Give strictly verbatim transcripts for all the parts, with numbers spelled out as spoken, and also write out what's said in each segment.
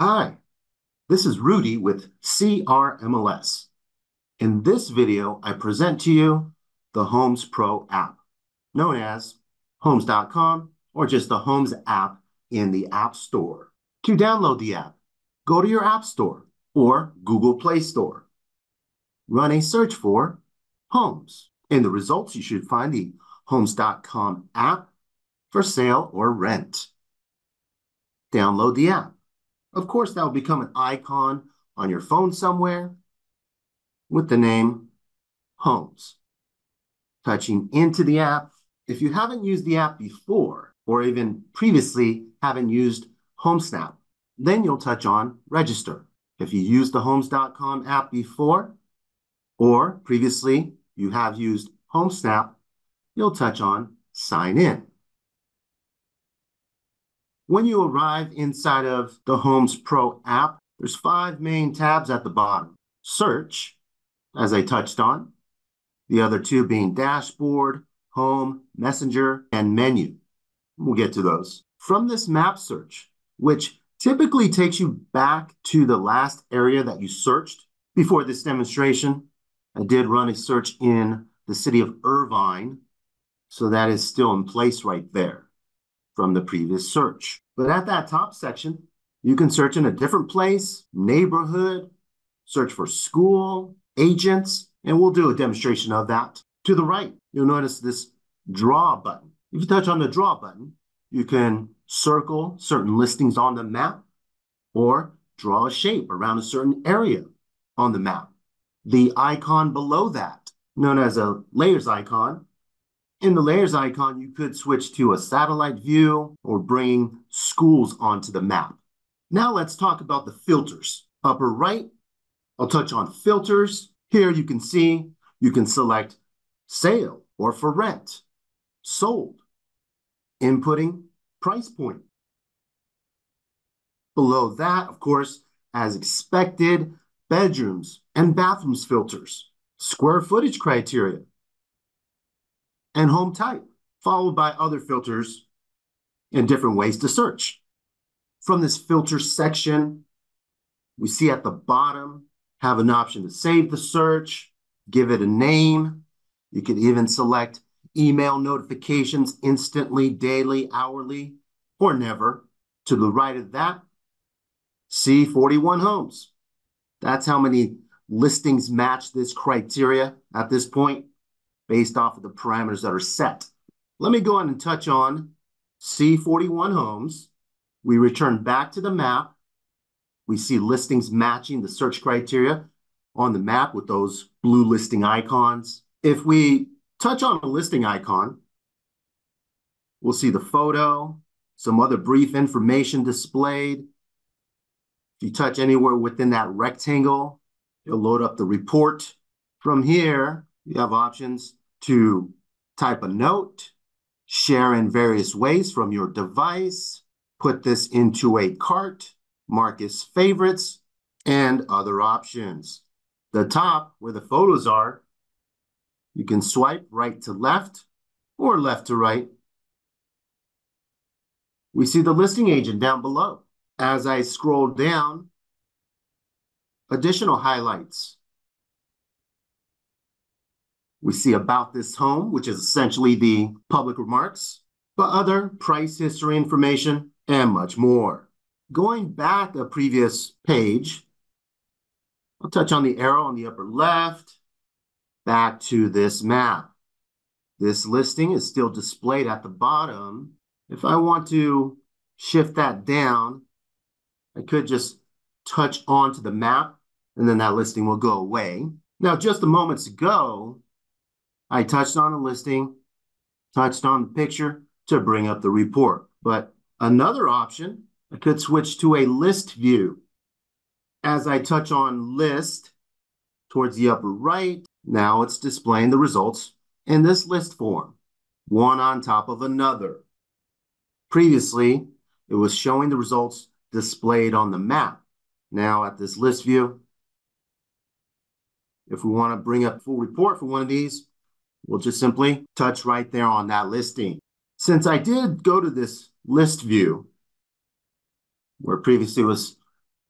Hi, this is Rudy with C R M L S. In this video, I present to you the Homes Pro app, known as homes dot com or just the Homes app in the App Store. To download the app, go to your App Store or Google Play Store. Run a search for Homes. In the results, you should find the homes dot com app for sale or rent. Download the app. Of course, that will become an icon on your phone somewhere with the name Homes. Touching into the app. If you haven't used the app before, or even previously haven't used HomeSnap, then you'll touch on Register. If you used the homes dot com app before, or previously you have used HomeSnap, you'll touch on Sign In. When you arrive inside of the Homes Pro app, there's five main tabs at the bottom. Search, as I touched on. The other two being Dashboard, Home, Messenger, and Menu. We'll get to those. From this map search, which typically takes you back to the last area that you searched before this demonstration, I did run a search in the city of Irvine, so that is still in place right there from the previous search. But at that top section, you can search in a different place, neighborhood, search for school, agents, and we'll do a demonstration of that. To the right, you'll notice this draw button. If you touch on the draw button, you can circle certain listings on the map or draw a shape around a certain area on the map. The icon below that, known as a layers icon, in the layers icon, you could switch to a satellite view or bring schools onto the map. Now let's talk about the filters. Upper right, I'll touch on filters. Here you can see you can select sale or for rent, sold, inputting price point. Below that, of course, as expected, bedrooms and bathrooms filters, square footage criteria, and home type, followed by other filters and different ways to search. From this filter section, we see at the bottom, have an option to save the search, give it a name. You could even select email notifications instantly, daily, hourly, or never. To the right of that, see forty-one homes. That's how many listings match this criteria at this point, based off of the parameters that are set. Let me go on and touch on C forty-one homes. We return back to the map. We see listings matching the search criteria on the map with those blue listing icons. If we touch on a listing icon, we'll see the photo, some other brief information displayed. If you touch anywhere within that rectangle, it'll load up the report. From here, you have options to type a note, share in various ways from your device, put this into a cart, mark as favorites, and other options. The top, where the photos are, you can swipe right to left or left to right. We see the listing agent down below. As I scroll down, additional highlights. We see about this home, which is essentially the public remarks, but other price history information and much more. Going back a previous page, I'll touch on the arrow on the upper left, back to this map. This listing is still displayed at the bottom. If I want to shift that down, I could just touch onto the map and then that listing will go away. Now, just a moments ago, I touched on a listing, touched on the picture to bring up the report. But another option, I could switch to a list view. As I touch on list towards the upper right, now it's displaying the results in this list form, one on top of another. Previously, it was showing the results displayed on the map. Now at this list view, if we want to bring up full report for one of these, we'll just simply touch right there on that listing. Since I did go to this list view, where previously was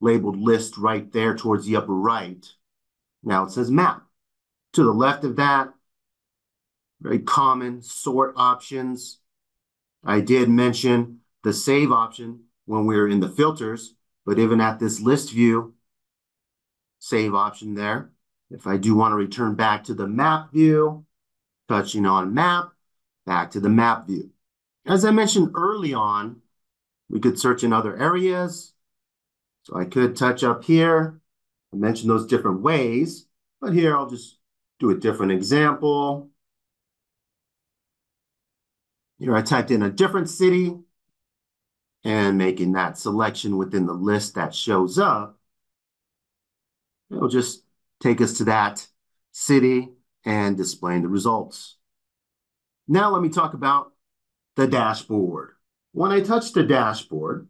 labeled list right there towards the upper right. Now it says map. To the left of that, very common sort options. I did mention the save option when we were in the filters, but even at this list view, save option there. If I do want to return back to the map view, touching on map, back to the map view. As I mentioned early on, we could search in other areas. So I could touch up here. I mentioned those different ways, but here I'll just do a different example. Here I typed in a different city and making that selection within the list that shows up. It'll just take us to that city and displaying the results. Now let me talk about the dashboard. When I touch the dashboard,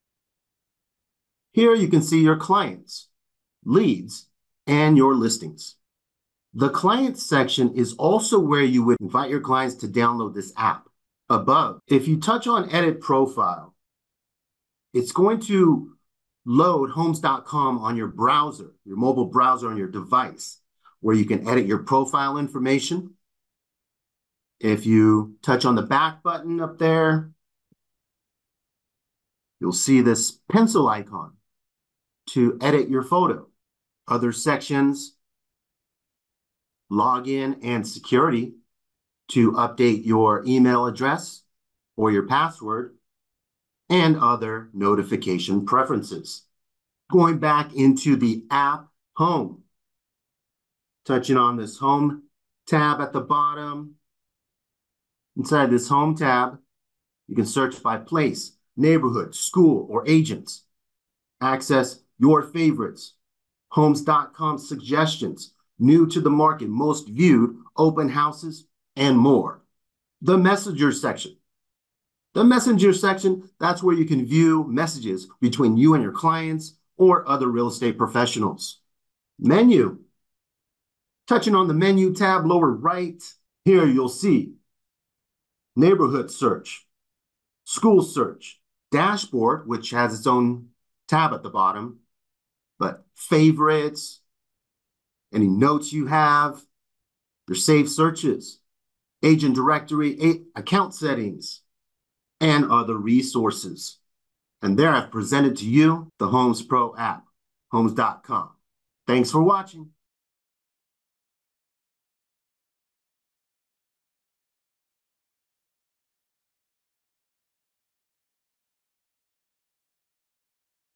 here you can see your clients, leads, and your listings. The clients section is also where you would invite your clients to download this app. Above, if you touch on Edit Profile, it's going to load homes dot com on your browser, your mobile browser on your device, where you can edit your profile information. If you touch on the back button up there, you'll see this pencil icon to edit your photo. Other sections, login and security, to update your email address or your password, and other notification preferences. Going back into the app home, touching on this home tab at the bottom. Inside this home tab, you can search by place, neighborhood, school, or agents. Access your favorites, homes dot com suggestions, new to the market, most viewed, open houses, and more. The messenger section. The messenger section, that's where you can view messages between you and your clients or other real estate professionals. Menu. Touching on the menu tab lower right, here you'll see neighborhood search, school search, dashboard, which has its own tab at the bottom, but favorites, any notes you have, your saved searches, agent directory, account settings, and other resources. And there I've presented to you the Homes Pro app, homes dot com. Thanks for watching.